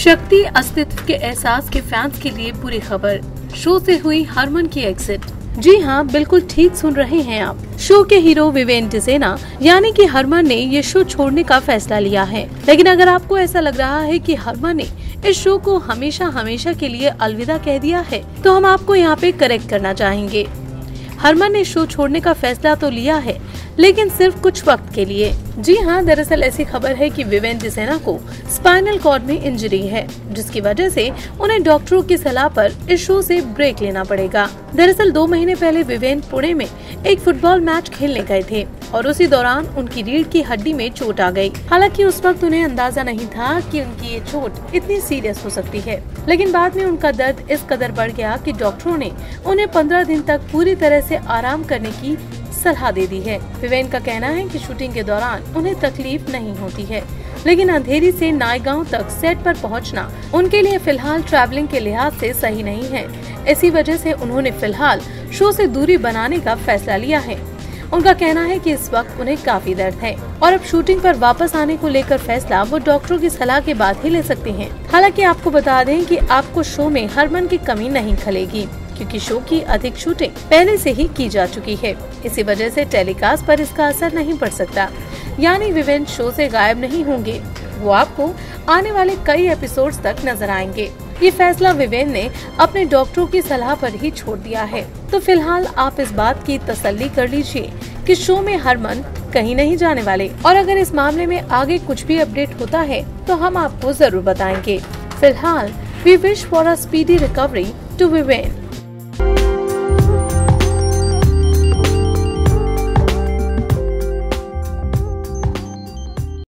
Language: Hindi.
शक्ति अस्तित्व के एहसास के फैंस के लिए बुरी खबर, शो से हुई हरमन की एग्जिट। जी हाँ, बिल्कुल ठीक सुन रहे हैं आप। शो के हीरो विवेन डिसेना यानी कि हरमन ने ये शो छोड़ने का फैसला लिया है। लेकिन अगर आपको ऐसा लग रहा है कि हरमन ने इस शो को हमेशा हमेशा के लिए अलविदा कह दिया है, तो हम आपको यहाँ पे करेक्ट करना चाहेंगे। हरमन ने शो छोड़ने का फैसला तो लिया है, लेकिन सिर्फ कुछ वक्त के लिए। जी हाँ, दरअसल ऐसी खबर है कि विवेन डिसेना को स्पाइनल कॉर्ड में इंजरी है, जिसकी वजह से उन्हें डॉक्टरों की सलाह पर इस शो से ब्रेक लेना पड़ेगा। दरअसल 2 महीने पहले विवेन पुणे में एक फुटबॉल मैच खेलने गए थे और उसी दौरान उनकी रीढ़ की हड्डी में चोट आ गई। हालांकि उस वक्त उन्हें अंदाजा नहीं था कि उनकी ये चोट इतनी सीरियस हो सकती है, लेकिन बाद में उनका दर्द इस कदर बढ़ गया कि डॉक्टरों ने उन्हें 15 दिन तक पूरी तरह से आराम करने की सलाह दे दी है। विवेन का कहना है कि शूटिंग के दौरान उन्हें तकलीफ नहीं होती है, लेकिन अंधेरी से नायगांव तक सेट पर पहुंचना उनके लिए फिलहाल ट्रैवलिंग के लिहाज से सही नहीं है। इसी वजह से उन्होंने फिलहाल शो से दूरी बनाने का फैसला लिया है। उनका कहना है कि इस वक्त उन्हें काफी दर्द है और अब शूटिंग पर वापस आने को लेकर फैसला वो डॉक्टरों की सलाह के बाद ही ले सकते हैं। हालांकि आपको बता दें कि आपको शो में हरमन की कमी नहीं खलेगी, क्योंकि शो की अधिक शूटिंग पहले से ही की जा चुकी है। इसी वजह से टेलीकास्ट पर इसका असर नहीं पड़ सकता, यानी विवेन शो से गायब नहीं होंगे, वो आपको आने वाले कई एपिसोड्स तक नजर आएंगे। ये फैसला विवेन ने अपने डॉक्टरों की सलाह पर ही छोड़ दिया है। तो फिलहाल आप इस बात की तसल्ली कर लीजिए कि शो में हरमन कहीं नहीं जाने वाले, और अगर इस मामले में आगे कुछ भी अपडेट होता है तो हम आपको जरूर बताएंगे। फिलहाल we wish for a speedy recovery to Viven.